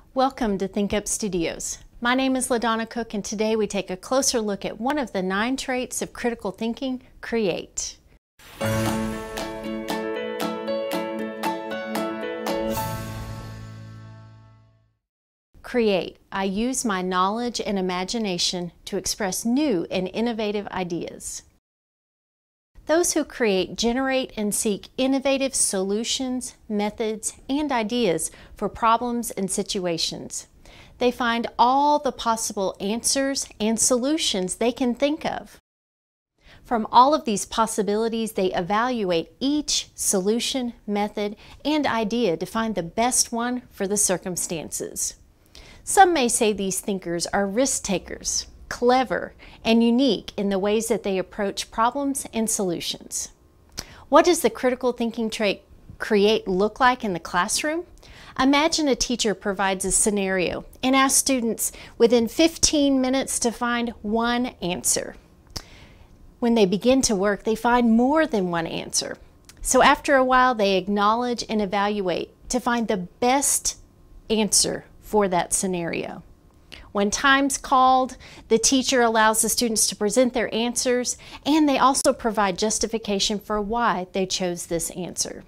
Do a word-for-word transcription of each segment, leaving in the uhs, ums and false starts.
Welcome to ThinkUp Studios. My name is LaDonna Cook, and today we take a closer look at one of the nine traits of critical thinking, create. Create. I use my knowledge and imagination to express new and innovative ideas. Those who create generate and seek innovative solutions, methods, and ideas for problems and situations. They find all the possible answers and solutions they can think of. From all of these possibilities, they evaluate each solution, method, and idea to find the best one for the circumstances. Some may say these thinkers are risk takers, clever, and unique in the ways that they approach problems and solutions. What does the critical thinking trait create look like in the classroom? Imagine a teacher provides a scenario and asks students within fifteen minutes to find one answer. When they begin to work, they find more than one answer. So after a while, they acknowledge and evaluate to find the best answer for that scenario. When time's called, the teacher allows the students to present their answers, and they also provide justification for why they chose this answer.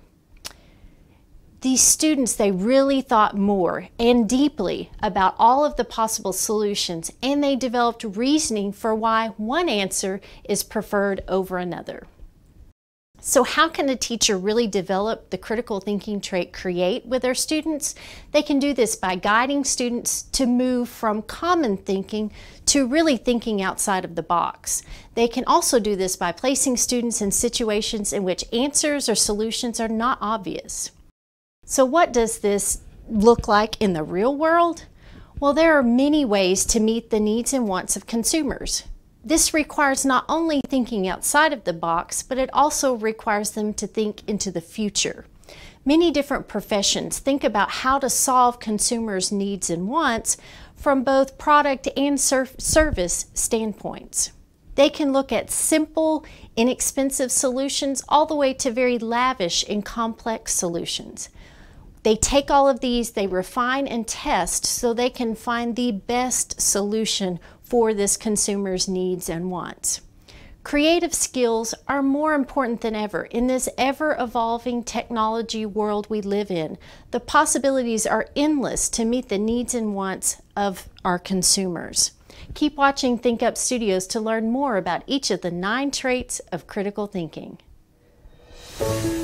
These students, they really thought more and deeply about all of the possible solutions, and they developed reasoning for why one answer is preferred over another. So how can a teacher really develop the critical thinking trait create with their students? They can do this by guiding students to move from common thinking to really thinking outside of the box. They can also do this by placing students in situations in which answers or solutions are not obvious. So what does this look like in the real world? Well, there are many ways to meet the needs and wants of consumers. This requires not only thinking outside of the box, but it also requires them to think into the future. Many different professions think about how to solve consumers' needs and wants from both product and service standpoints. They can look at simple, inexpensive solutions all the way to very lavish and complex solutions. They take all of these, they refine and test so they can find the best solution for this consumer's needs and wants. Creative skills are more important than ever in this ever-evolving technology world we live in. The possibilities are endless to meet the needs and wants of our consumers. Keep watching ThinkUp Studios to learn more about each of the nine traits of critical thinking.